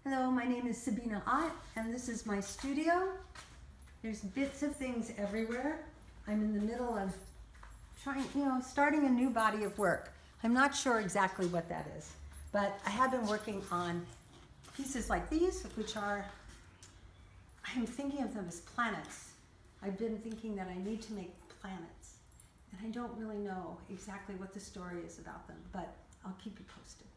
Hello, my name is Sabina Ott, and this is my studio. There's bits of things everywhere. I'm in the middle of starting a new body of work. I'm not sure exactly what that is, but I have been working on pieces like these, which are, I'm thinking of them as planets. I've been thinking that I need to make planets, and I don't really know exactly what the story is about them, but I'll keep you posted.